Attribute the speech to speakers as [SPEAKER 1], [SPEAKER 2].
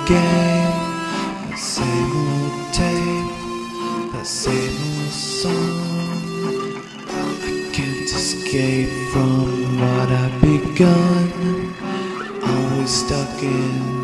[SPEAKER 1] game, the same old tape, the same old song. I can't escape from what I've begun, always stuck in